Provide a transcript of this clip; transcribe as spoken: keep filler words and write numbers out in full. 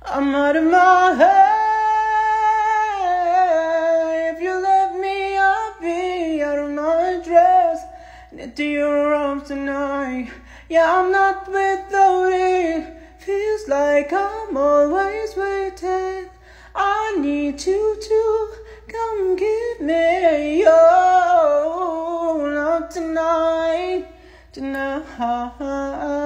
I'm out of my head. If you let me, I'll be out of my dress. Into your arms tonight. Yeah, I'm not without it. Feels like I'm always waiting. I need you to come give me your love tonight, tonight.